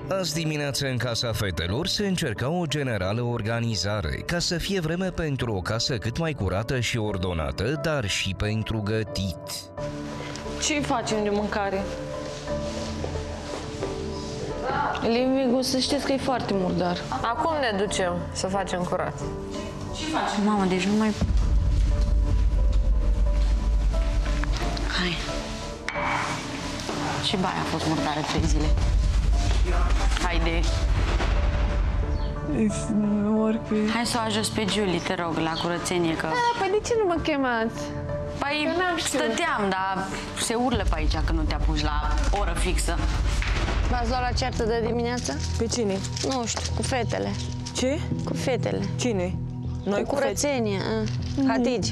Azi dimineață în Casa Fetelor se încerca o generală organizare ca să fie vreme pentru o casă cât mai curată și ordonată, dar și pentru gătit. Ce facem de mâncare? Living-ul, să știți că e foarte murdar. Acum ne ducem să facem curat. Ce facem? Mamă, deci nu mai... Hai. Și baia a fost murdară 3 zile. Haide. Hai să o ajut pe Julie, te rog, la curățenie, că... Păi de ce nu mă chemați? Păi stăteam, dar se urlă pe aici că nu te apuci la oră fixă. V-ați luat la ceartă de dimineață? Pe cine? Nu știu, cu fetele. Ce? Cu fetele. Cine? Noi cu curățenie. Hatigi.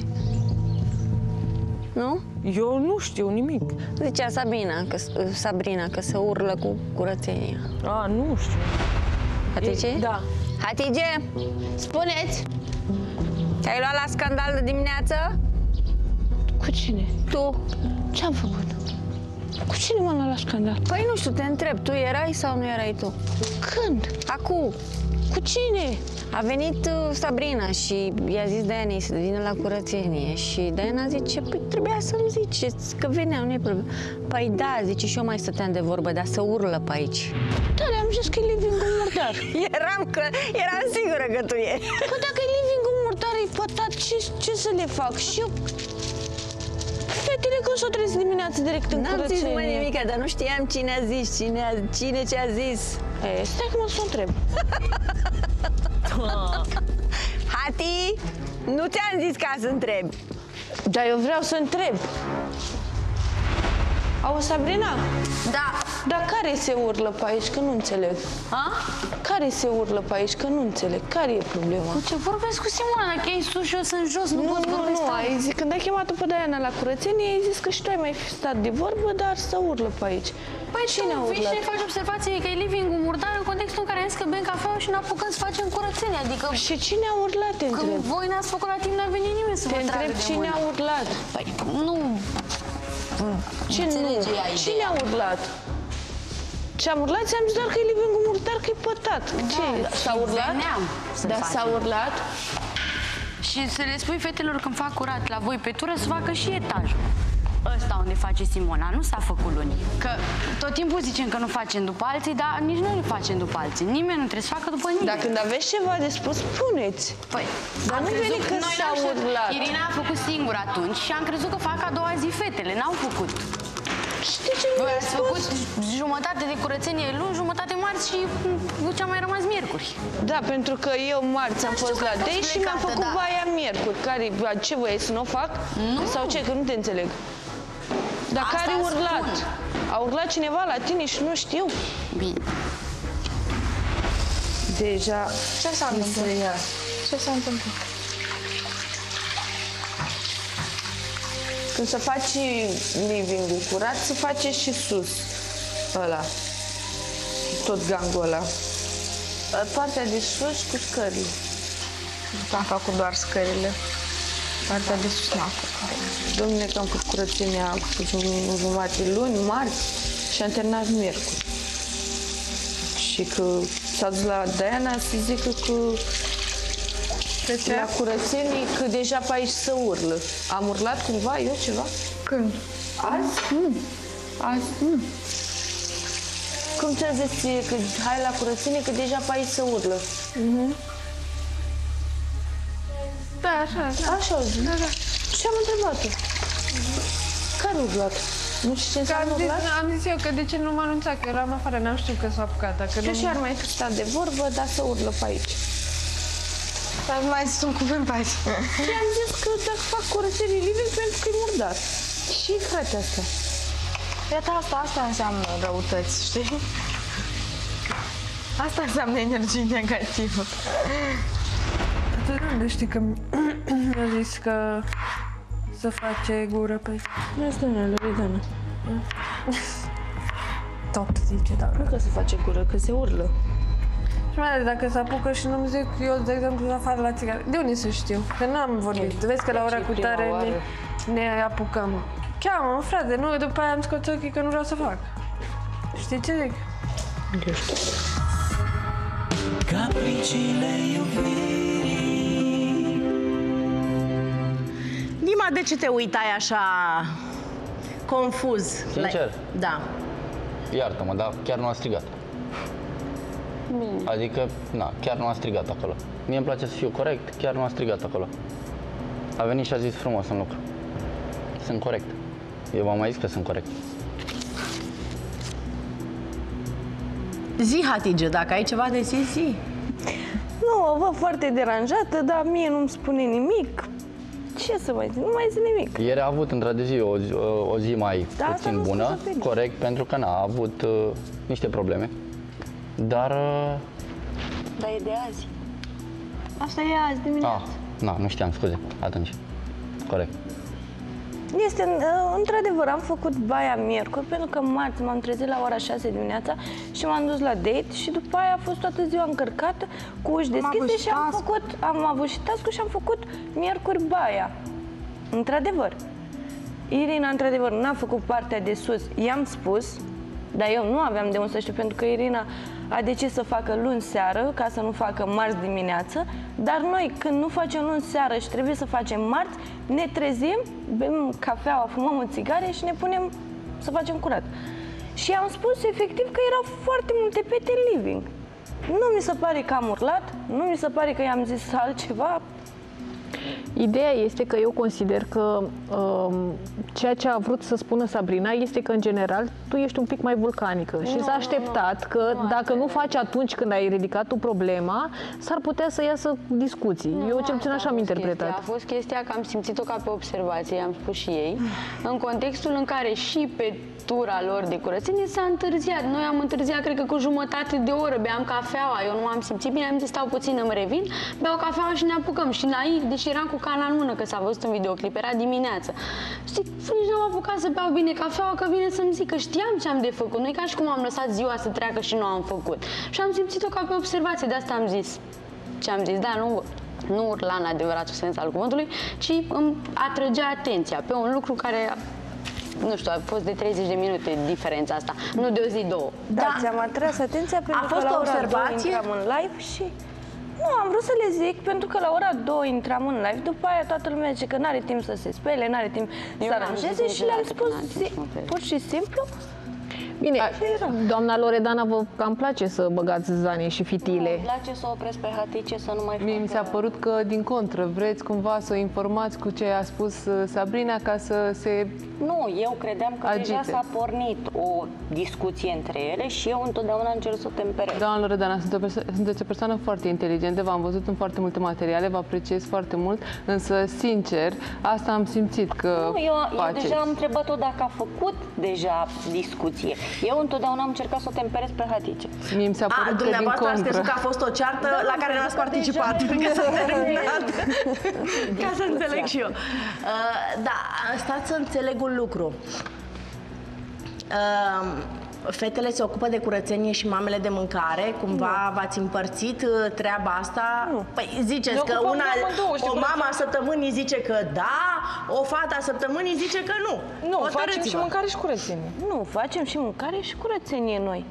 Nu? Eu nu știu nimic. Zicea Sabrina că se urlă cu curățenia. A, nu știu. Hatice? Da. Hatice, spuneți! Te-ai luat la scandal de dimineață? Cu cine? Tu. Ce-am făcut? Cu cine m-am luat la scandal? Păi nu știu, te întreb, tu erai sau nu erai tu? Când? Acum. Cu cine? A venit Sabrina și i-a zis Dianei să vină la curățenie și Diana zice, păi trebuia să-mi ziceți că veneau, nu-i problemă. Păi da, zice, și eu mai stăteam de vorbă, dar să urlă pe aici. Da, le-am zis că e living-ul murdar. Eram sigură că tu e. Păi dacă e living-ul murdar, e pătat, ce să le fac? Și eu... Fetele când s-o trezit dimineața direct în curățenie. N-am zis mai nimic, dar nu știam cine a zis, cine ce a zis. Stai că mă să o întreb. Hati, nu ți-am zis ca să întreb. Dar eu vreau să întreb. Auzi, Sabrina? Da. Dar care se urlă pe aici, că nu înțeleg? Ha? Care se urlă pe aici, că nu înțeleg? Care e problema? Cu ce vorbesc cu Simona? Dacă ei sus și eu sunt jos, nu pot vorbi. Ai zis, când ai chemat-o pe Diana la curățenie, ai zis că și tu ai mai stat de vorbă, dar să urlă pe aici. Păi cine a tu vii urlat? și faci observație că e living-ul murdar în contextul în care am zis că bem cafea și ne apucăm să facem curățenie. Adică Și cine a urlat, te când întreb? voi n-ați făcut la timp, n-a venit nimeni să Te vă întreb tragă de cine mână. a urlat. Păi nu... Ce nu? Înțelege ea ideea. Cine a urlat? Ce am urlat? Ți-am zis doar că e living-ul murdar, că e pătat. Ce? S-a urlat? veneam să Da, facem. s-a urlat? Și să le spui fetelor când fac curat la voi pe tură să facă și etajul. Ăsta unde face Simona, nu s-a făcut luni. Că tot timpul zicem că nu facem după alții, dar nici noi nu facem după alții. Nimeni nu trebuie să facă după nimeni. Dar când aveți ceva de spus, spuneți. Păi, Dar am nu crezut veni că noi s-a n-am știut. urlat. Irina a făcut singur atunci și am crezut că fac a doua zi fetele. N-au făcut. Știi ce Voi mi-a ați spus? făcut jumătate de curățenie luni, jumătate marți și ce-a mai rămas miercuri. Da, pentru că eu marți am fost că la ai fost Dei și mi-am plecată, făcut da. baia miercuri. Care, ce voie să nu o fac? Nu. Sau ce? Că nu te înțeleg. Dar Asta care a urlat? spun. A urlat cineva la tine și nu știu? Bine. Deja... Ce s-a întâmplat? Ce s-a întâmplat? Când se face living-ul curat, se face și sus ăla. Tot gangul ăla. Partea de sus cu scările. Am făcut doar scările. Partea de sus n-am făcut. Domnule, că am făcut curățenia cu jumătate luni, marți și am terminat miercuri. Și că s-a dus la Diana să zică că De ce? la curățenie, că deja pe aici se urlă. Am urlat cumva, eu ceva? Când? Azi? Nu. Azi? Nu. Cum ți-a zis ție că hai la curățenie, că deja pe aici se urlă? Da, așa. Așa au zis. Ce am întrebat-o? Care a urlat? Nu știu ce înseamnă urlat? Am zis eu că de ce nu m-a anunțat, că eram afară, n-am știut că s-a apucat. Dacă Că nu... și ar mai fi stat de vorbă, dar să urlă pe aici. Dar mai zis un cuvânt pe aici. Și am zis că dacă fac curățenie living pentru că e murdar. Și frate asta. Iată asta înseamnă răutăți, știi? Asta înseamnă energie negativă. Tu de unde știi că mi-a zis că să face gură pe aici? Asta nu e Loredana. Tot zice, dar Nu că se face gură, că se urlă. Și mai ales dacă se apucă și nu-mi zic eu, de exemplu, afară la țigare. De unde să știu? Că n-am vorbit. Vezi că la ora cu tare ne apucăm. Cheamă-mă, frate, nu, după aia îmi scot ochii că nu vreau să fac. Știi ce zic? Eu știu. Capriciile iubirii. Dima, de ce te uitai așa confuz? Sincer? Da. Iartă-mă, dar chiar nu a strigat. Bine. Adică, chiar nu a strigat acolo. Mie îmi place să fiu corect, chiar nu a strigat acolo. A venit și a zis frumos în lucru. Sunt corect. Eu v-am mai zis că sunt corect. Zi, Hatice, dacă ai ceva de zis, zi. Nu, o văd foarte deranjată, dar mie nu-mi spune nimic. Ce să mai zic? Nu mai zic nimic. Ieri a avut într-adevăr o zi mai Da, asta puțin nu bună, spune bine. corect, pentru că a avut niște probleme. Dar... Dar e de azi. Asta e azi dimineața. nu știam, scuze, atunci. Corect. Este, într-adevăr, am făcut baia miercuri, pentru că marți m-am trezit la ora 6 dimineața și m-am dus la date și după aia a fost toată ziua încărcată, cu uși deschise și am avut și task-ul și am făcut miercuri baia. Într-adevăr. Irina, într-adevăr, n-a făcut partea de sus. I-am spus, dar eu nu aveam de unde să știu, pentru că Irina a decis să facă luni seară, ca să nu facă marți dimineață, dar noi, când nu facem luni seară și trebuie să facem marți, ne trezim, bem cafeaua, fumăm o țigare și ne punem să facem curat. Și am spus efectiv că erau foarte multe pete în living. Nu mi se pare că am urlat, nu mi se pare că i-am zis altceva. Ideea este că eu consider că ceea ce a vrut să spună Sabrina este că, în general, tu ești un pic mai vulcanică și s-a așteptat că dacă nu faci atunci când ai ridicat tu problema, s-ar putea să iasă discuții. Eu cel puțin așa am interpretat. A fost chestia că am simțit-o ca pe observație, i-am spus și ei, în contextul în care și pe tura lor de curățenie s-a întârziat. Noi am întârziat, cred că cu jumătate de oră, beam cafeaua, eu nu am simțit bine, am zis stau puțin, îmi revin, beau cafeaua și ne apucăm. Și naiv, deși eram cu cana în mână, că s-a văzut în videoclip, era dimineață. Știi, nici nu am apucat să beau bine cafeaua, că vine să-mi zic că știam ce am de făcut. Nu e ca și cum am lăsat ziua să treacă și nu am făcut. Și am simțit-o ca pe observație, de asta am zis ce am zis, da, nu urla în adevăratul sens al cuvântului, ci îmi atrăgea atenția pe un lucru care, nu știu, a fost de 30 de minute diferența asta, nu de o zi, două. Da, ți-am atras atenția pentru fost că la o ora 2 observație? intram în live și... Nu, am vrut să le zic pentru că la ora 2 intram în live, după aia toată lumea zice că n-are timp să se spele, n-are timp să aranjeze și le-am spus pur și simplu. Bine, doamna Loredana, vă cam place să băgați zane și fitile. Îmi place să opresc pe Hatice să nu mai facă... Mie mi s-a părut că, din contră, vreți cumva să o informați cu ce a spus Sabrina ca să se... Nu, eu credeam că deja s-a pornit o discuție între ele și eu întotdeauna încerc să o temperez. Doamna Loredana, sunteți o persoană foarte inteligentă, v-am văzut în foarte multe materiale, vă apreciez foarte mult, însă, sincer, asta am simțit că Nu, eu faceți. deja am întrebat-o dacă a făcut deja discuție. Eu întotdeauna am încercat să o temperez pe Hatice. Mie mi s-a părut că, din Dumneavoastră ați contră... crezut că a fost o ceartă la care n-ați participat. Că s-a terminat. Ca să înțeleg și eu. Da, stați să înțeleg un lucru. Fetele se ocupă de curățenie și mamele de mâncare. Cumva v-ați împărțit treaba asta? Nu. Păi ziceți că o mama a săptămânii zice că da, o fată a săptămânii zice că nu. Nu, facem Hotărâți-vă. și mâncare și curățenie. Nu, facem și mâncare și curățenie noi.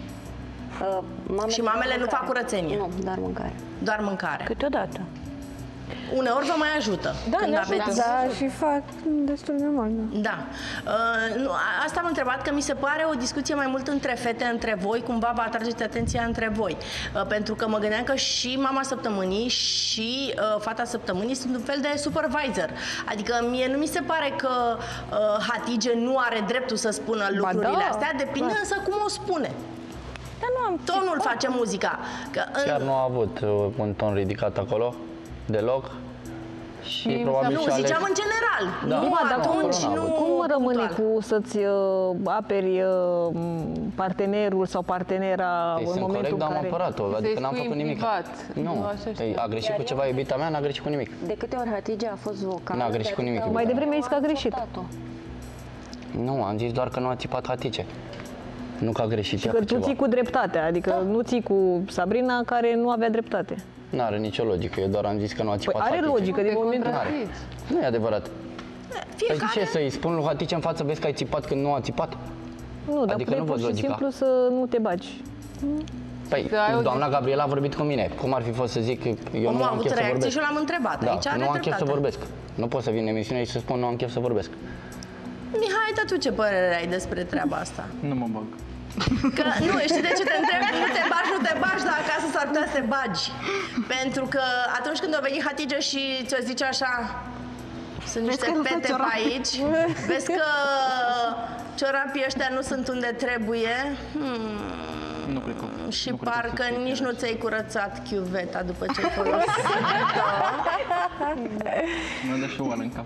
Și mamele nu fac curățenie? Nu, doar mâncare. Doar mâncare. Câteodată. Uneori vă mai ajută. Da, când ne aveți... ajută. Da, și fac destul de mult, da. Da. Nu, asta am întrebat, că mi se pare o discuție mai mult între fete, între voi, cumva vă atrageți atenția între voi. Pentru că mă gândeam că și mama săptămânii și fata săptămânii sunt un fel de supervisor. Adică mie nu mi se pare că Hatice nu are dreptul să spună lucrurile astea, depinde însă cum o spune. Dar nu am Tonul face muzica. Că Chiar nu a avut un ton ridicat acolo, deloc. Și probabil nu, și ales... ziceam în general. Da. Nu Dar atunci, nu cum rămâne punctual. cu să-ți aperi partenerul sau partenera Păi în sunt momentul corect, dar în am care... apărat-o, adică n-am spui făcut în nimic. privat. Nu, Așa păi a greșit cu ceva iubita mea, n-a greșit cu nimic. De câte ori Hatice a fost vocală... N-a greșit cu nimic, Mai devreme ai zis că a greșit. Nu, am zis doar că nu a țipat Hatice. Nu că a greșit ea Că cu tu ceva. ții cu dreptatea, adică nu ții cu Sabrina, care nu avea dreptate. N-are nicio logică, eu doar am zis că nu a Păi țipat are Hatice. logică din momentul... Nu e adevărat. Fiecare... Păi ce, să-i spun lui Hatice în față, vezi că ai țipat când nu a țipat? Nu, dar Adică nu pur văd și logica. simplu să nu te bagi. Păi, doamna Gabriela a vorbit cu mine. Cum ar fi fost să zic că eu nu am chef să vorbesc? Și eu l-am întrebat. Da, Aici are nu am chef să dreptate. vorbesc. Nu pot să vin în emisiune și să spun nu am chef să vorbesc. Mihai, dar tu ce părere ai despre treaba asta? Nu mă bag. Că, nu, știi de ce te întreb? Nu te bagi, dar acasă s-ar putea să te bagi. Pentru că atunci când a venit Hatice și ți-o zice așa, sunt niște pete pe aici, vezi că ciorapii ăștia nu sunt unde trebuie, Nu cred că. și parcă nici nu ți-ai curățat chiuveta după ce ai folosit-o. Mă dă și o oală în cap.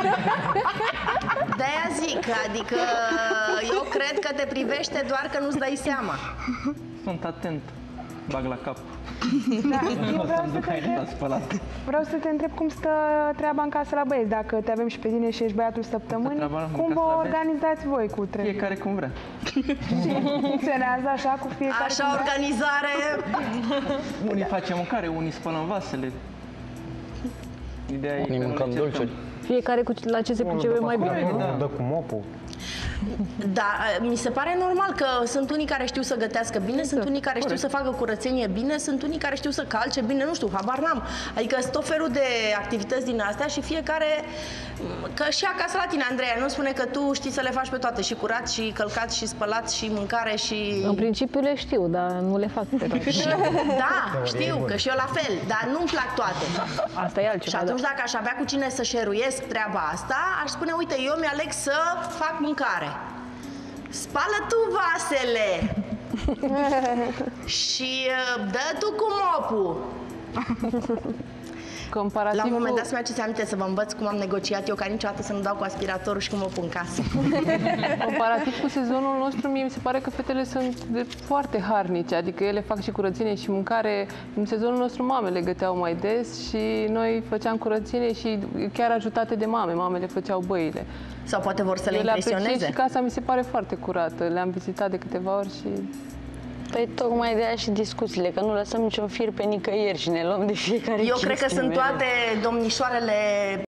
De-aia zic, adică eu cred că te privește doar că nu-ți dai seama. Sunt atent. Bag la cap. Da, O să-mi duc hainele spălate. vreau să te întreb cum stă treaba în casă la băieți, dacă te avem și pe tine și ești băiatul săptămânii, treaba în cum casă vă la băieți? organizați voi cu treaba? Fiecare cum vrea. Funcționează așa cu fiecare? Așa organizare. Unii facem mâncare, unii spălăm vasele. Ideea e Unii că nu mâncăm le cercăm. dulciuri. Fiecare la ce se pricepe mai bine. Da. Dă cu mopul. Da, mi se pare normal că sunt unii care știu să gătească bine, sunt unii care știu să facă curățenie bine, sunt unii care știu să calce bine, nu știu, habar n-am. Adică sunt tot felul de activități din astea și fiecare, că și acasă la tine, Andreea, nu spune că tu știi să le faci pe toate, și curat, și călcat, și spălat, și mâncare, și... În principiu le știu, dar nu le fac pe toate. Da, știu, că și eu la fel, dar nu-mi plac toate. Asta e Și altceva. atunci dacă aș avea cu cine să șeruiesc treaba asta, aș spune, uite, eu mi-aleg să fac mâncare. Spală tu vasele și dă tu cu mopul. Comparativ La un moment cu- dat să-mi aduceți aminte să vă învăț cum am negociat eu ca niciodată să nu dau cu aspiratorul și cum o pun în casă. Comparativ cu sezonul nostru, mie mi se pare că fetele sunt foarte harnice, adică ele fac și curățenie și mâncare. În sezonul nostru mamele găteau mai des și noi făceam curățenie și chiar ajutate de mame. Mamele făceau băile. Sau poate vor să le Eu le apreciez impresioneze. și casa mi se pare foarte curată. Le-am vizitat de câteva ori și... Păi tocmai de aia și discuțiile, că nu lăsăm niciun fir pe nicăieri și ne luăm de fiecare Eu cred că chestie sunt mereu. toate domnișoarele